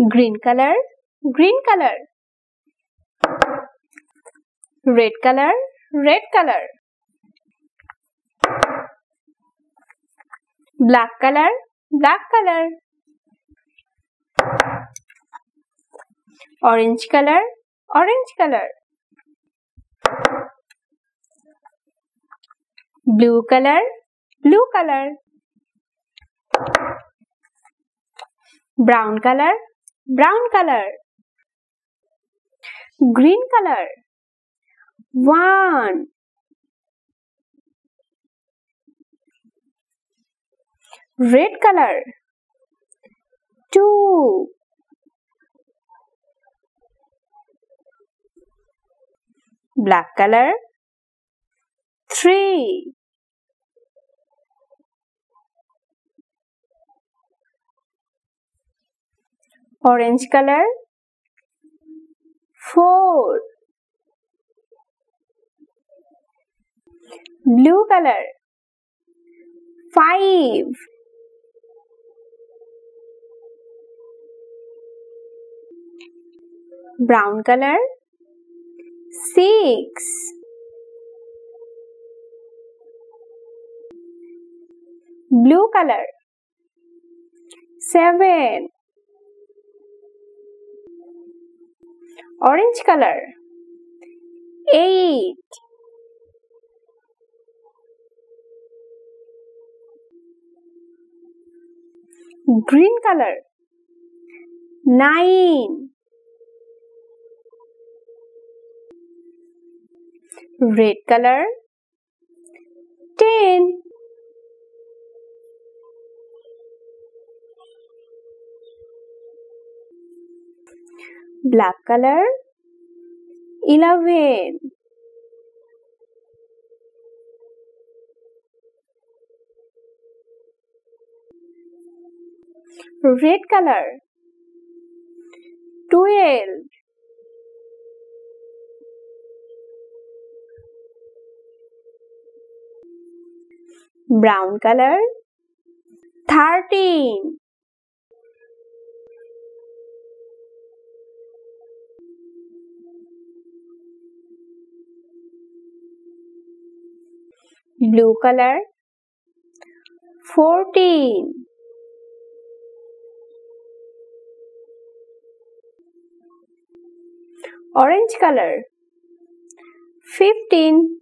green color, green color. Red color, red color. Black color, black color. Orange color, orange color. Blue color, blue color. Brown color, brown color. Green color. 1. Red color. 2. Black color. 3. Orange color. 4. Blue color. 5. Brown color. 6. Blue color. 7. Orange color. 8. Green color. 9. Red color. 10. Black color. 11. Red color. 12. Brown color. 13. Blue color. 14. Orange color. 15.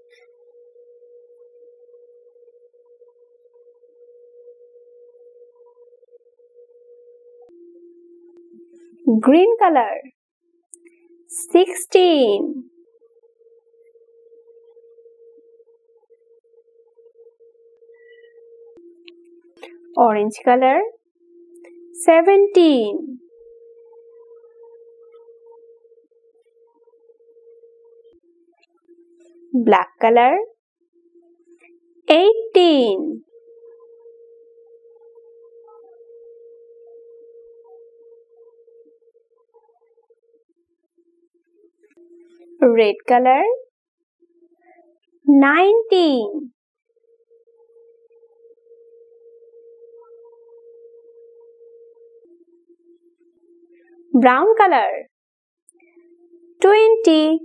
Green color. 16. Orange color. 17. Black color. 18. Red color. 19. Brown color. 20.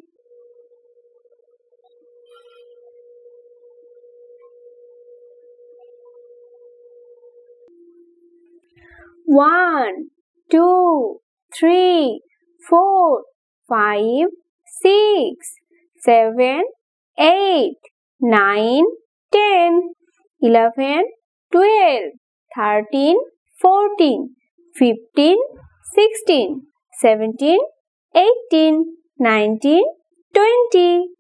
One, 2, 3, 4, 5, 6, 7, 8, 9, 10, 11, 12, 13, 14, 15, 16, 17, 18, 19, 20.